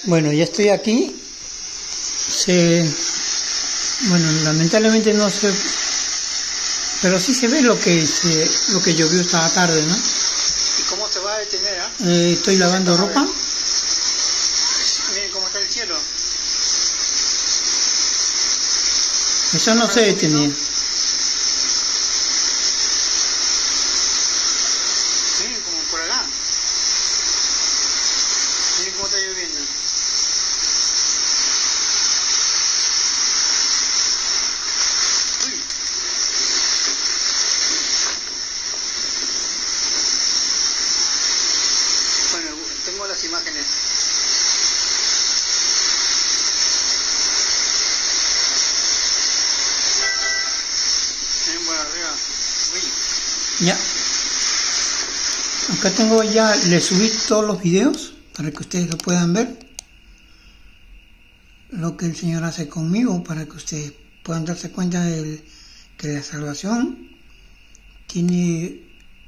Bueno, ya estoy aquí. Bueno, lamentablemente no se, pero sí se ve lo que llovió esta tarde, ¿no? ¿Y cómo se va a detener? Estoy lavando ropa. Miren cómo está el cielo. Eso no se detenía. Miren como por acá. Miren cómo está lloviendo. Bueno, tengo las imágenes. Miren por arriba. Uy. Ya. Acá tengo ya, le subí todos los videos para que ustedes lo puedan ver. Lo que el Señor hace conmigo, para que ustedes puedan darse cuenta que la salvación tiene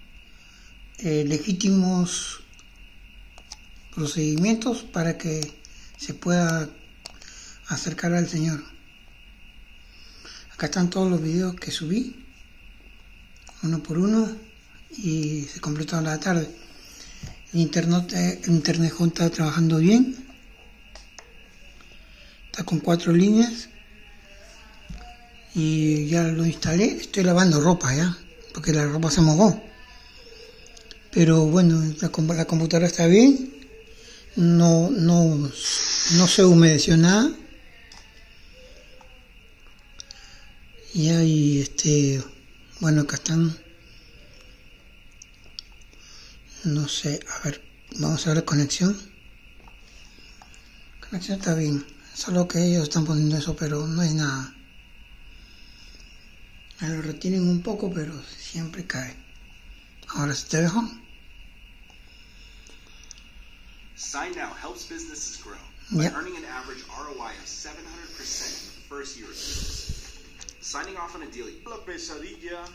legítimos procedimientos para que se pueda acercar al Señor. Acá están todos los videos que subí, uno por uno, y se completó la tarde. El internet está trabajando bien, está con 4 líneas y ya lo instalé. Estoy lavando ropa ya, porque la ropa se mojó, pero bueno, la computadora está bien, no se humedeció nada. Y ahí bueno, acá están, no sé, a ver, vamos a ver la conexión. La conexión está bien, solo que ellos están poniendo eso, pero no es nada. Lo retienen un poco, pero siempre cae. Ahora sí te dejo. Sign Now helps businesses grow by earning an average ROI of 700% in the first year of business. Signing off on a deal. La pesadilla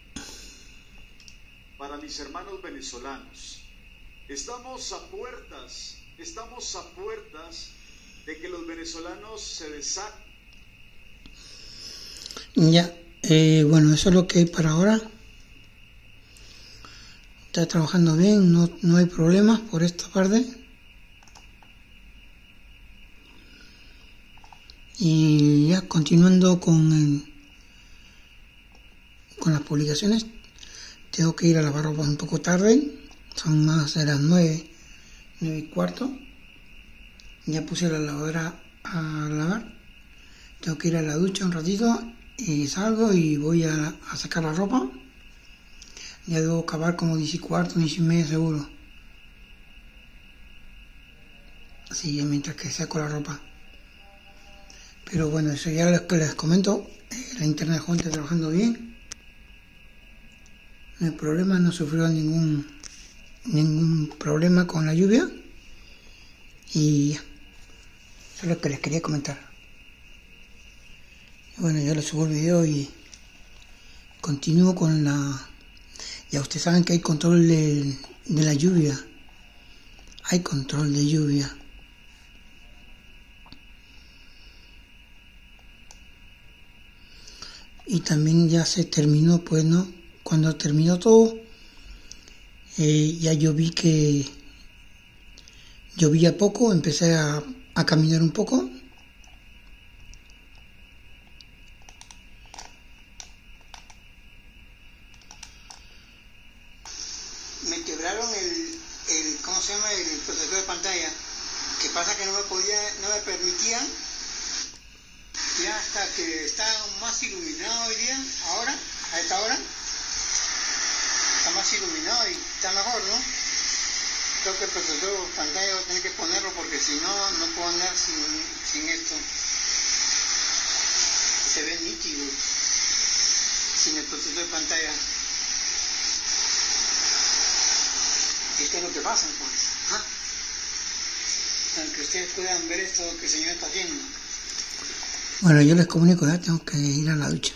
para mis hermanos venezolanos. Estamos a puertas de que los venezolanos se deshagan. Ya, bueno, eso es lo que hay para ahora. Está trabajando bien, no hay problemas por esta parte. Y ya continuando con las publicaciones, tengo que ir a lavar ropa un poco tarde, son más de las 9:15. Ya puse la lavadora a lavar, tengo que ir a la ducha un ratito y salgo y voy a sacar la ropa. Ya debo acabar como 10:15, 10:30 seguro. Así mientras que saco la ropa. Pero bueno, eso ya les comento. La internet está trabajando bien. No hay problema, no sufrió ningún problema con la lluvia. Y eso es lo que les quería comentar. Bueno, yo les subo el video y continúo con la... Ya ustedes saben que hay control de la lluvia. Hay control de lluvia. Y también ya se terminó, pues, ¿no? Cuando terminó todo, ya yo vi que llovía poco, empecé a caminar un poco. Me quebraron el ¿cómo se llama? El protector de pantalla. Que pasa que no me permitían, ya hasta que está más iluminado hoy día, ahora, a esta hora, está más iluminado y está mejor, ¿no? Creo que el protector de pantalla voy a tener que ponerlo porque si no, no puedo andar sin esto. Se ve nítido sin el protector de pantalla. Esto es lo que pasa, pues. Para que ustedes puedan ver esto que el Señor está haciendo. Bueno, yo les comunico, ya tengo que ir a la ducha.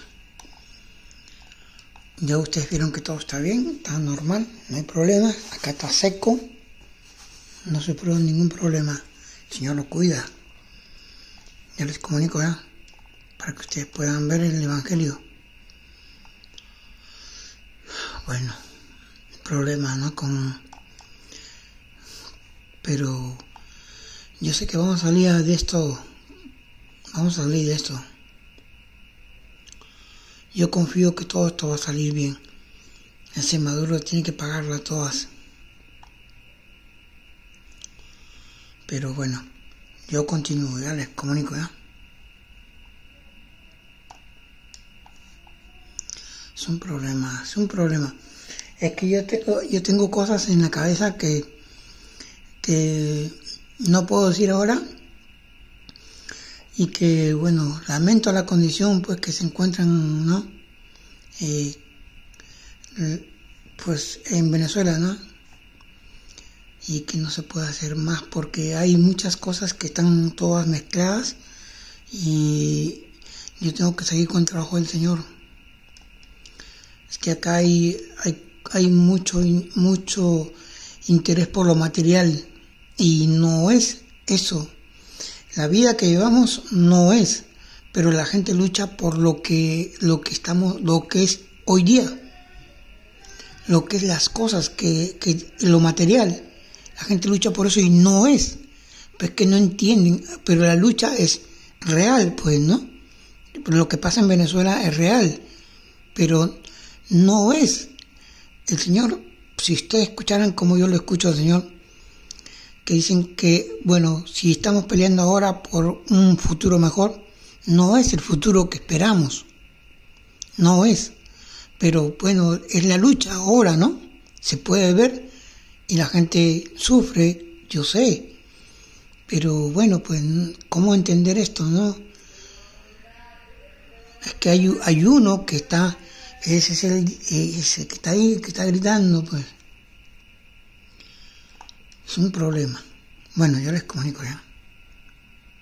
Ya ustedes vieron que todo está bien, está normal, no hay problema. Acá está seco, no se produce ningún problema. el Señor lo cuida. Ya les comunico ya, para que ustedes puedan ver el Evangelio. Bueno, problemas, ¿no? Pero yo sé que vamos a salir de esto. Yo confío que todo esto va a salir bien. Ese Maduro tiene que pagarla a todas. Pero bueno, yo continúo, ya les comunico ya. Es un problema. Es que yo tengo cosas en la cabeza que no puedo decir ahora, y que bueno, lamento la condición pues que se encuentran, ¿no? Pues en Venezuela, ¿no? Y que no se puede hacer más porque hay muchas cosas que están todas mezcladas y yo tengo que seguir con el trabajo del Señor. Es que acá hay mucho interés por lo material y no es eso. La vida que llevamos no es, pero la gente lucha por lo que es hoy día, lo que es las cosas, que lo material. La gente lucha por eso y no es, pues que no entienden, pero la lucha es real, pues, ¿no? Lo que pasa en Venezuela es real, pero no es. El Señor, si ustedes escucharan como yo lo escucho al Señor, que dicen que, bueno, si estamos peleando ahora por un futuro mejor, no es el futuro que esperamos, no es, pero bueno, es la lucha ahora, ¿no? Se puede ver y la gente sufre, yo sé, pero bueno, pues, ¿cómo entender esto, no? Es que hay uno que está, ese es ese que está ahí, que está gritando, pues. Es un problema. Bueno, yo les comunico ya.